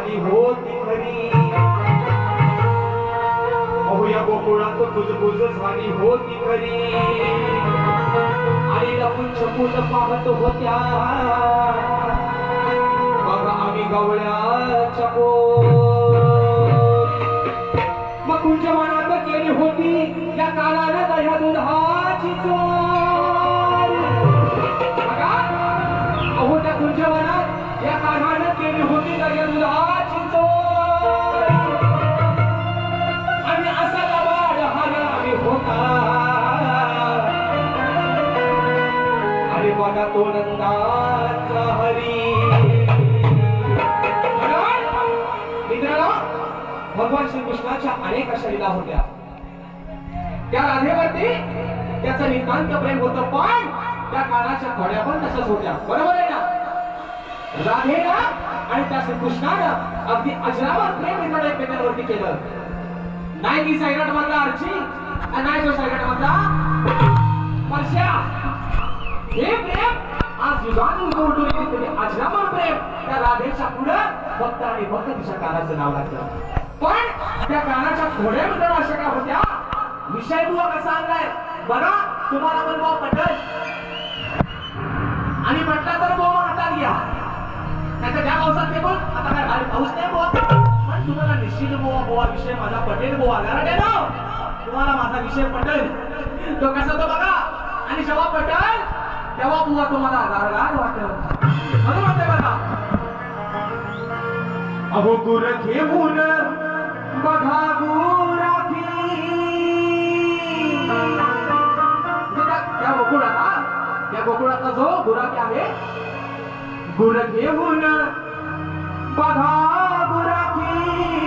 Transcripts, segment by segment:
झाली होती खरी अहो या गोकुळात कुजबुज झाली होती खरी आणि लपून छपून पाहत होत्या बघा आम्ही गवळ्याच्या मग कुंच्या मनात केली होती या काळाला दह्या दुधाची चोर बघा अहो त्या कुंच्या मनात या काळानं केली होती दह्या दुधाची चोर आणि असा लबाड हरामी होता आणि बघा तो नंदाचा हरी भगवान श्रीकृष्णाच्या अनेक अशा लीला होत्या त्या राधेवरती त्याचं नितांत प्रेम होतं पण त्या काळाच्या घोड्या पण तशाच होत्या बरोबर आहे ना राधेला आणि त्या श्रीकृष्णानं अगदी अजरामर प्रेम एकमेकांवरती केलं नाही की सायराट मधला अर्ची आणि नाही तो सायराट मधला परश्या हे प्रेम आज युगान उलटून येते अजरामर प्रेम त्या राधेच्या पुढं फक्त आणि फक्त तिच्या कानाचं नाव लागतं पण त्या कानाच्या घोड्या मिळणार अशा का होत्या विषय बुवा कसा आणलाय बघा तुम्हाला पण बुवा पटल आणि पटला तर बुवा हातात घ्या नाहीतर ज्या पावसात ते पण आता काय भारी पाऊस नाही बुवा पण तुम्हाला निश्चित बुवा विषय माझा पटेल बुवा ना तुम्हाला माझा विषय पटेल तो कसा तो बघा आणि जेव्हा पटेल तेव्हा बुवा तुम्हाला गारगार वाटेल म्हणून म्हणते बघा अहो गुर घेऊन बघा गुराखी त्या गोकुळातला जो गुराखी आहे गुर घेऊन बघा गुराखी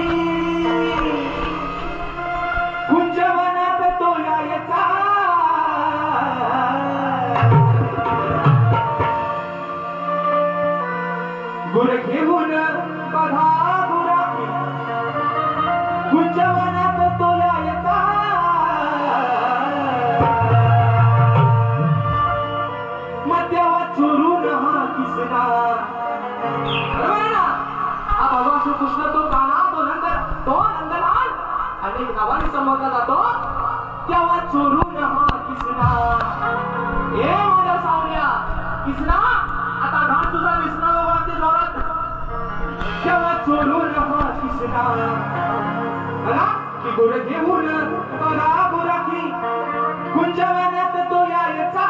कुंजवनात तो यायचा गुर घेऊन बघा गुराखी कुंजवनात तो यायचा मध्यावा चोरून हा किसना हा भगवान श्रीकृष्ण तो काना तो नंदलाल अनेक नावाने संबोधला जातो तेव्हा चोरून हा किसना ए माझ्या सावल्या किसना आता घाट तुझा दिसना वाटते जोरात तेव्हा चोरून हा किसना मला की गुर घेऊन बघा गुराखी कुंजवनात तो यायचा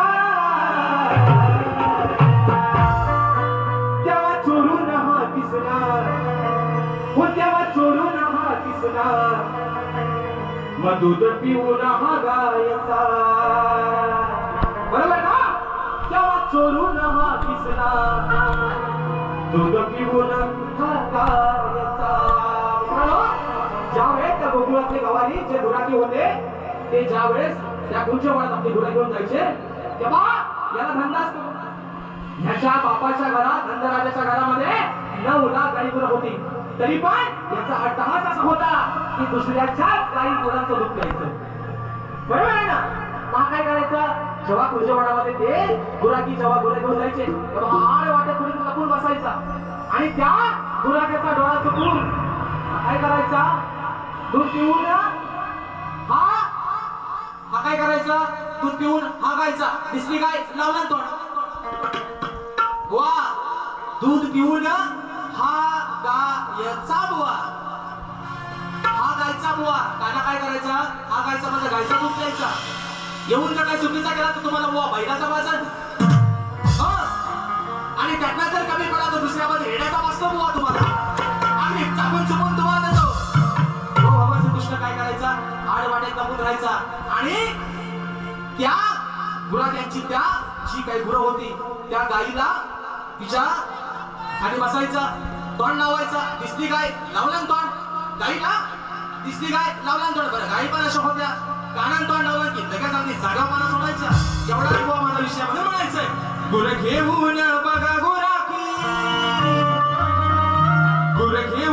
तेव्हा चोरून हा किसना हो तेव्हा चोरून हा किसना मग दूध पिऊन हा गायचा बरोबर ना तेव्हा चोरून हा किसना दूध पिऊन हा गायचा ज्यावेळेस त्या गोकुळातले गवारी जे गुराखी होते ते ज्यावेळेस त्या कुंजवनात आपली गुरा घेऊन जायचे तेव्हा याला धंदा असतो ह्याच्या बापाच्या घरात नंदराजाच्या घरामध्ये 9 लाख गाई गुरं होती तरी पण याचा अट्टहास असा होता की दुसऱ्याच्या गाई गुरांचं दूध प्यायचं बरोबर आहे ना मग काय करायचं जेव्हा कुंजवनामध्ये ते गुराखी जेव्हा गुरं घेऊन जायचे तेव्हा आड वाटे कुणी लपून बसायचा आणि त्या गुराख्याचा डोळा चुकून काय करायचा दूध पिऊन हा काय करायचा दूध पिऊन हा गायचा दिसली गाय लावला तोंड बुवा दूध पिऊन हा गायचा बुवा हा गायचा बुवा काना काय करायचा हा गायचा म्हणजे गायचा दूध प्यायचा येऊन जर काय चुकीचा केला तर तुम्हाला बुवा बैलाचा बाजार आणि त्यातला जर कमी पडला तर दुसऱ्यामध्ये हेड्याचा वाचतो बुवा तुम्हाला आणि चापून चुपून तुम्हाला देतो भगवान श्रीकृष्ण काय करायचा आड वाटेत लपून राहायचा आणि त्या गुराख्यांची त्या जी काही गुरं होती त्या गाईला तिच्या खाली बसायचा तोंड लावायचा दिसली गाय लावलं तोंड गाईला दिसली गाय लावलं तोंड बरं गाई पण अशा होत्या कानान तोंड लावलं की लगेच अगदी जागापणा सोडायचा एवढा बुवा माझा विषयामध्ये म्हणायचंय गुर घेऊन बघा गुराखी गुर घेऊन